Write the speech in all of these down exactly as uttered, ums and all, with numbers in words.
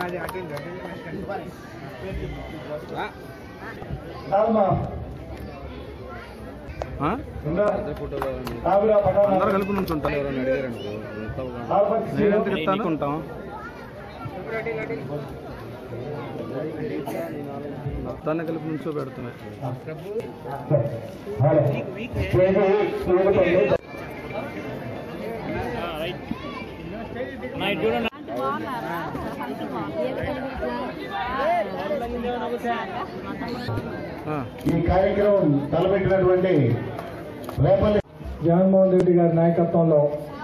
అందరూ కలిపి నుంచి ఉంటాం. ఎవరైనా అడిగారనుకో నేనెంత చెప్తానుకుంటాం. మొత్తాన్ని కలిపి నుంచో పెడుతున్నాయి. ఈ కార్యక్రమం తలపెట్టినటువంటి రేపల్లి జగన్మోహన్ రెడ్డి గారి నాయకత్వంలో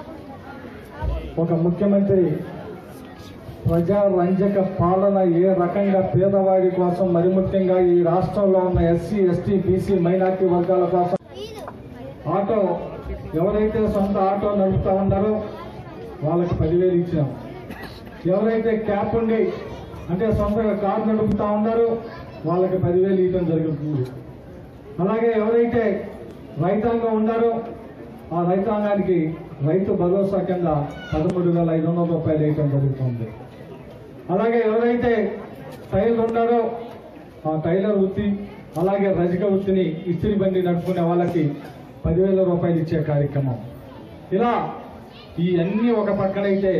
ఒక ముఖ్యమంత్రి ప్రజారంజక పాలన ఏ రకంగా పేదవాడి కోసం, మరి ముఖ్యంగా ఈ రాష్ట్రంలో ఉన్న ఎస్సీ ఎస్టీ బీసీ మైనార్టీ వర్గాల కోసం ఆటో ఎవరైతే సొంత ఆటో నడుపుతా ఉన్నారో వాళ్ళకి పదివేలు ఇచ్చినాం. ఎవరైతే క్యాప్ ఉండి అంటే సొంతగా కారు నడుపుతా ఉన్నారో వాళ్ళకి పదివేలు ఇవ్వడం జరుగుతుంది. అలాగే ఎవరైతే రైతాంగం ఉన్నారో ఆ రైతాంగానికి రైతు భరోసా కింద పదమూడు వేల ఐదు వందల రూపాయలు వేయటం జరుగుతుంది. అలాగే ఎవరైతే టైలర్ ఉన్నారో ఆ టైలర్ వృత్తి, అలాగే రజక వృత్తిని ఇస్త్రీ బండి నడుపుకునే వాళ్ళకి పదివేల రూపాయలు ఇచ్చే కార్యక్రమం. ఇలా ఈ అన్ని ఒక పక్కనైతే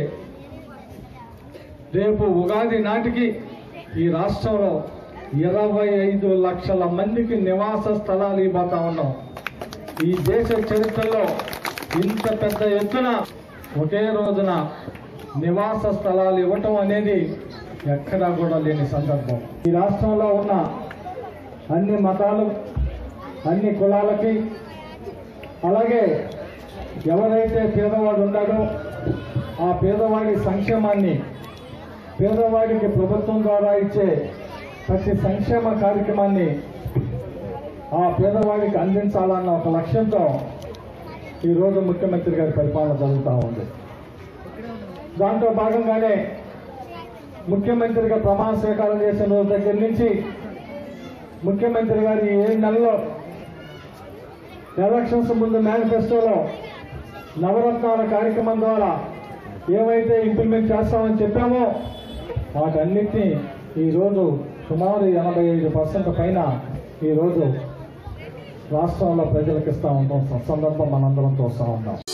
రేపు ఉగాది నాటికి ఈ రాష్ట్రంలో ఇరవై ఐదు లక్షల మందికి నివాస స్థలాలు ఇవ్వతా ఉన్నాం. ఈ దేశ చరిత్రలో ఇంత పెద్ద ఎత్తున ఒకే రోజున నివాస స్థలాలు ఇవ్వటం అనేది ఎక్కడా కూడా లేని సందర్భం. ఈ రాష్ట్రంలో ఉన్న అన్ని మతాలు, అన్ని కులాలకి, అలాగే ఎవరైతే పేదవాడు ఉన్నాడో ఆ పేదవాడి సంక్షేమాన్ని, పేదవాడికి ప్రభుత్వం ద్వారా ఇచ్చే ప్రతి సంక్షేమ కార్యక్రమాన్ని ఆ పేదవాడికి అందించాలన్న ఒక లక్ష్యంతో ఈరోజు ముఖ్యమంత్రి గారి పరిపాలన జరుగుతూ ఉంది. దాంట్లో భాగంగానే ముఖ్యమంత్రిగా ప్రమాణ స్వీకారం చేసిన రోజు దగ్గర నుంచి ముఖ్యమంత్రి గారి ఏడు నెలల్లో ఎలక్షన్స్ ముందు మేనిఫెస్టోలో నవరత్నాల కార్యక్రమం ద్వారా ఏవైతే ఇంప్లిమెంట్ చేస్తామని చెప్పామో వాటన్నిటినీ ఈరోజు సుమారు ఎనభై ఐదు పర్సెంట్ పైన ఈరోజు రాష్ట్రంలో ప్రజలకు ఇస్తా ఉంటాం సందర్భం మనందరం చూస్తూ ఉంటాం.